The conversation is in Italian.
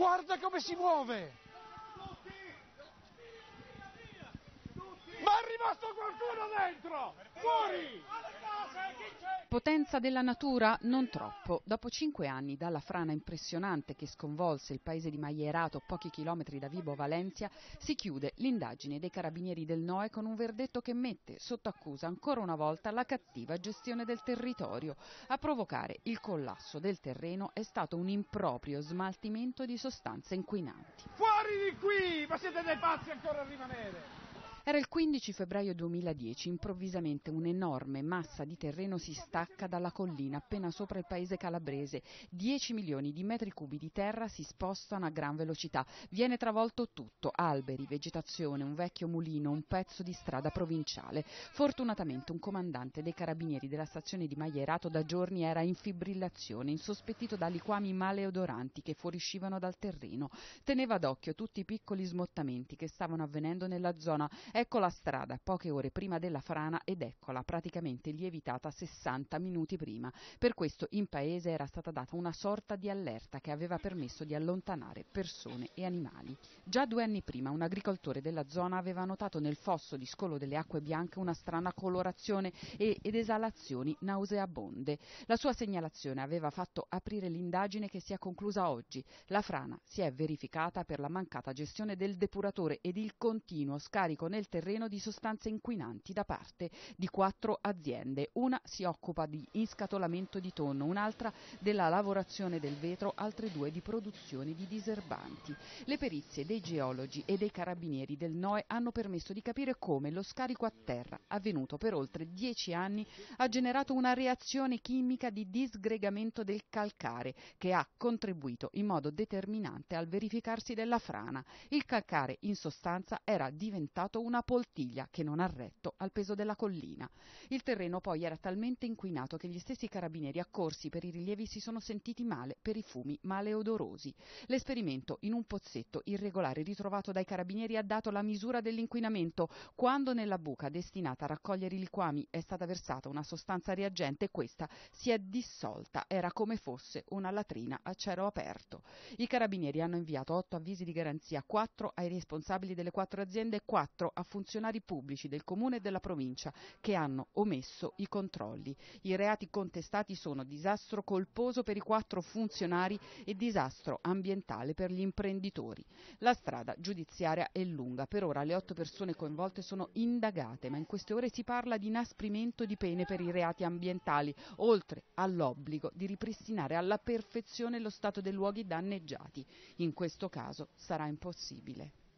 Guarda come si muove! Ma è rimasto qualcuno dentro! Fuori! Potenza della natura? Non troppo. Dopo 5 anni dalla frana impressionante che sconvolse il paese di Maierato, pochi chilometri da Vibo Valentia, si chiude l'indagine dei carabinieri del NOE con un verdetto che mette sotto accusa ancora una volta la cattiva gestione del territorio. A provocare il collasso del terreno è stato un improprio smaltimento di sostanze inquinanti. Fuori di qui! Ma siete dei pazzi ancora a rimanere! Era il 15 febbraio 2010, improvvisamente un'enorme massa di terreno si stacca dalla collina appena sopra il paese calabrese. 10 milioni di metri cubi di terra si spostano a gran velocità. Viene travolto tutto, alberi, vegetazione, un vecchio mulino, un pezzo di strada provinciale. Fortunatamente un comandante dei carabinieri della stazione di Maierato da giorni era in fibrillazione, insospettito da liquami maleodoranti che fuoriuscivano dal terreno. Teneva d'occhio tutti i piccoli smottamenti che stavano avvenendo nella zona. Ecco la strada, poche ore prima della frana, ed eccola praticamente lievitata 60 minuti prima. Per questo in paese era stata data una sorta di allerta che aveva permesso di allontanare persone e animali. Già 2 anni prima un agricoltore della zona aveva notato nel fosso di scolo delle acque bianche una strana colorazione ed esalazioni nauseabonde. La sua segnalazione aveva fatto aprire l'indagine che si è conclusa oggi. La frana si è verificata per la mancata gestione del depuratore ed il continuo scarico nel terreno di sostanze inquinanti da parte di 4 aziende. Una si occupa di inscatolamento di tonno, un'altra della lavorazione del vetro, altre 2 di produzione di diserbanti. Le perizie dei geologi e dei carabinieri del NOE hanno permesso di capire come lo scarico a terra, avvenuto per oltre 10 anni, ha generato una reazione chimica di disgregamento del calcare che ha contribuito in modo determinante al verificarsi della frana. Il calcare in sostanza era diventato una poltiglia che non ha retto al peso della collina. Il terreno poi era talmente inquinato che gli stessi carabinieri accorsi per i rilievi si sono sentiti male per i fumi maleodorosi. L'esperimento in un pozzetto irregolare ritrovato dai carabinieri ha dato la misura dell'inquinamento. Quando nella buca destinata a raccogliere i liquami è stata versata una sostanza reagente, questa si è dissolta, era come fosse una latrina a cielo aperto. I carabinieri hanno inviato 8 avvisi di garanzia, 4 ai responsabili delle 4 aziende e 4 a funzionari pubblici del comune e della provincia che hanno omesso i controlli. I reati contestati sono disastro colposo per i 4 funzionari e disastro ambientale per gli imprenditori. La strada giudiziaria è lunga, per ora le 8 persone coinvolte sono indagate, ma in queste ore si parla di inasprimento di pene per i reati ambientali, oltre all'obbligo di ripristinare alla perfezione lo stato dei luoghi danneggiati. In questo caso sarà impossibile.